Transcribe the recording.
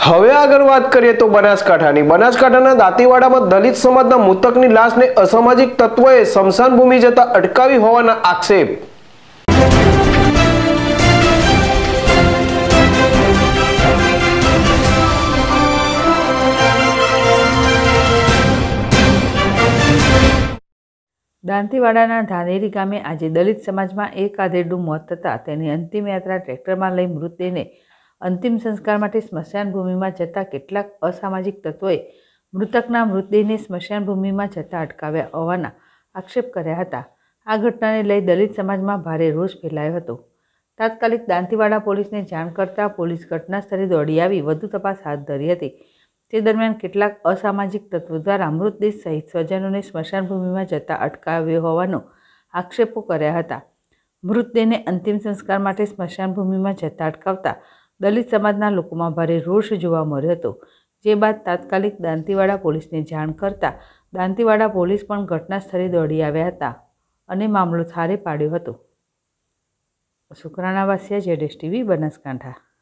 હવે આગળ વાત કરીએ તો બનાસકાંઠાના દાંતીવાડામાં દલિત સમાજના મૃતકની લાશને અસામાજિક તત્વોએ સ્મશાન ભૂમિ જતા અટકાવી હોવાના આક્ષેપ। દાંતીવાડાના ધાનેરી ગામે આજે દલિત સમાજમાં એક આધેડનું મોત થતાં તેની અંતિમ યાત્રા ટ્રેક્ટરમાં લઈ મૃતદેહને અંતિમ સંસ્કાર માટે સ્મશાન ભૂમિમાં જતા કેટલાક અસામાજિક તત્વોએ મૃતકના મૃતદેહને સ્મશાન ભૂમિમાં જતા અટકાવ્યા હોવાના આક્ષેપ કર્યા હતા। આ ઘટનાને લઈ દલિત સમાજમાં ભારે રોષ ફેલાયો હતો। તાત્કાલિક દાંતીવાડા પોલીસને જાણ કરતા પોલીસ ઘટના સ્થળે દોડી આવી વધુ તપાસ હાથ ધરી હતી। તે દરમિયાન કેટલાક અસામાજિક તત્વો દ્વારા મૃતદેહ સહિત સ્વજનોને સ્મશાન ભૂમિમાં જતા અટકાવ્યો હોવાનો આક્ષેપો કર્યા હતા। મૃતદેહને અંતિમ સંસ્કાર માટે સ્મશાન ભૂમિમાં જતા અટકાવતા દલિત સમાજના લોકોમાં ભારે રોષ જોવા મળ્યો હતો। જે બાદ તાત્કાલિક દાંતીવાડા પોલીસને જાણ કરતા દાંતીવાડા પોલીસ પણ ઘટના સ્થળે દોડી આવ્યા હતા અને મામલો થાળે પાડ્યો હતો। શુક્રાણા વાસિયા, ZSTV, બનાસકાંઠા।